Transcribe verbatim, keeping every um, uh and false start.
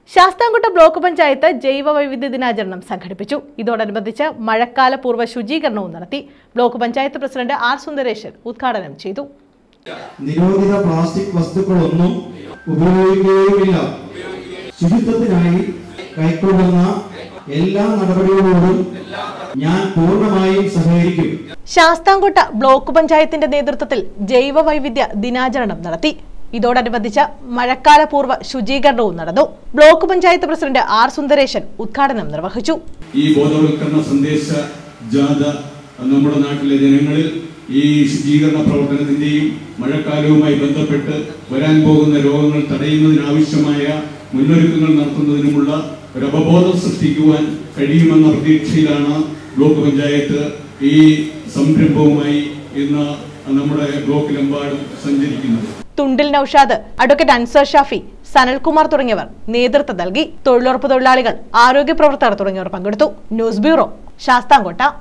Sasthamkotta block panchayat ജൈവ വൈവിധ്യ ദിനാചരണം സംഘടിപ്പിച്ചു. ഇതോടനുബന്ധിച്ച് മഴക്കാല പൂർവ്വ ശുചീകരണവും നടത്തി. Block panchayat president R Sundaresan ഉദ്ഘാടനം ചെയ്തു. നിരോധിത പ്ലാസ്റ്റിക് വസ്തുക്കളൊന്നും ഉപയോഗിക്കുകയുമില്ല. ശുചിത്വത്തിനായി കൈക്കൊള്ളുന്ന എല്ലാ നടപടികളോടും ഞാൻ പൂർണ്ണമായും സഹകരിക്കും. ശാസ്താംകോട്ട ബ്ലോക്ക് പഞ്ചായത്തിന്റെ നേതൃത്വത്തിൽ ജൈവ വൈവിധ്യ ദിനാചരണം നടത്തി. ഇതോടനുബന്ധിച്ച് മഴക്കാല പൂർവ്വ ശുചീകരണവും നടന്നു. Block panchayat president R Sundaresan ഉദ്ഘാടനം നിർവഹിച്ചു. ഈ ബോധവൽക്കരണ സന്ദേശ ജാഥ നമ്മുടെ നാട്ടിലെ ജനങ്ങളിൽ ഈ ശുചീകരണ പ്രവർത്തനത്തിന്റെയും മഴക്കാലവുമായി ബന്ധപ്പെട്ട് വരാൻ പോകുന്ന രോഗങ്ങൾ തടയുന്നതിനാവശ്യമായ മുന്നൊരുക്കങ്ങൾ നടത്തുന്നതിനുമുള്ള ഒരു അവബോധം സൃഷ്ടിക്കുവാൻ കഴിയുമെന്ന പ്രതീക്ഷയിലാണ് ബ്ലോക്ക് പഞ്ചായത്ത് ഈ സംരംഭവുമായി ഇന്ന് നമ്മുടെ ബ്ലോക്കിലെമ്പാടും സഞ്ചരിക്കുന്നത്. തുണ്ടിൽ നൌഷാദ്, അഡ്വക്കേറ്റ് അൻസർ ഷാഫി, സനൽകുമാർ തുടങ്ങിയവർ നേതൃത്വം നൽകി. തൊഴിലുറപ്പ് തൊഴിലാളികൾ, ആരോഗ്യ പ്രവർത്തകർ തുടങ്ങിയവർ പങ്കെടുത്തു. News bureau, Sasthamkotta.